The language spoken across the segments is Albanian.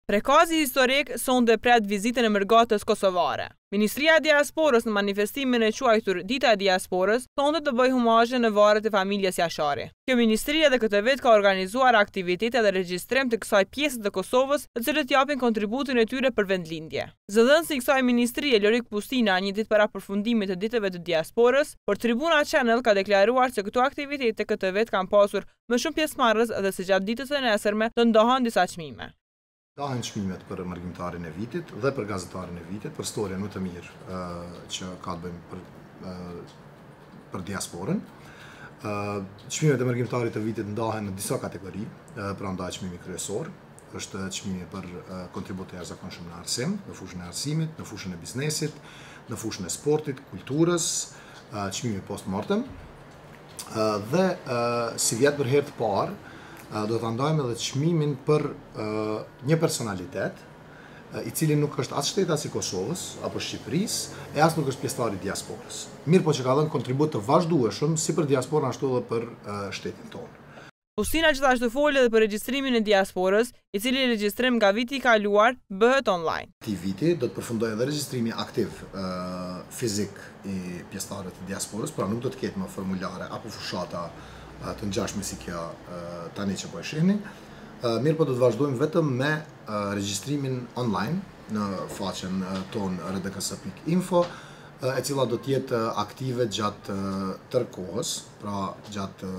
Prekazi historik sonde pret vizitën e mërgatës kosovare. Ministria e Diasporës në manifestimin e quajtur Dita e Diasporës sonde të bëjë humazhe në varet e familjes Jashari. Kjo ministri edhe këtë vit ka organizuar aktivitete dhe regjistrim të kësaj pjesë të Kosovës, të cilët japin kontributin e tyre për vendlindje. Zëdhënësi i kësaj ministrie, Lorik Pustina, një ditë para përfundimit të ditëve të diasporës, por Tribuna Channel ka deklaruar se këto aktivitete këtë vit kanë pasur më shumë pjesëmarrës dhe se gjatë ditës së nesërme të ndohen disa çmime. Ndahen çmimet për mërgjimtarin e vitit dhe për gazetarin e vitit, për storjen më të mirë që ka të bëjmë për diasporën. Çmimet e mërgjimtarit të vitit ndahen në disa kategori, prandaj çmimi kryesor është çmimi për kontribut të jashtëzakonshëm në arsim, në fushën e arsimit, në fushën e biznesit, në fushën e sportit, kulturës, çmimi post mortem. Dhe si vjet për herë të parë, do të ndajmë edhe çmimin për një personalitet i cili nuk është as shteti as i Kosovës apo Shqipërisë e as nuk është pjesëtar i diasporës. Mirë po që ka dhënë kontribut të vazhdueshëm si për diasporën ashtu edhe për shtetin tonë. Pustina gjithashtu foli edhe për regjistrimin e diasporës, i cili regjistrim nga viti i kaluar bëhet online. Këtij viti do të përfundojë edhe regjistrimi aktiv fizik i pjesëtarëve të diasporës, pra nuk do të ketë më formulare apo fushata të ngjashme si kjo tani që po e shihni. Mirë po do të vazhdojmë vetëm me regjistrimin online në faqen tonë rdks.info, e cila do të jetë aktive gjatë tërë kohës, pra gjatë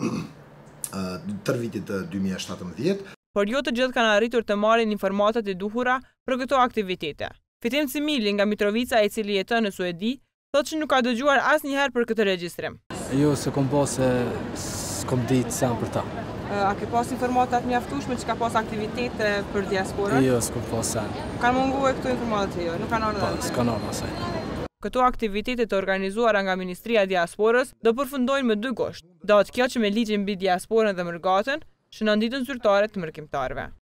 tërë vitit 2017. Por jo të gjithë kanë arritur të marrin informatat e duhura për këto aktivitete. Fitim Cimili nga Mitrovica, i cili jeton në Suedi, thotë që nuk ka dëgjuar asnjëherë për këtë regjistrim. Jo, se kom pas se s'kom ditë sen për ta. A ke pas informatat mjaftueshme që ka pas aktivitete për diasporën? Jo, s'kom pas sen. Kanë munguar këto informatat e jo, nuk kanë ardhur. S'kanë ardhur asaj. Këto aktivitete të organizuara nga Ministria e Diasporës do përfundojnë më 2 gusht. Datë kjo që me ligjin mbi diasporën dhe mërgatën, shënon ditën zyrtare të mërkimtarëve.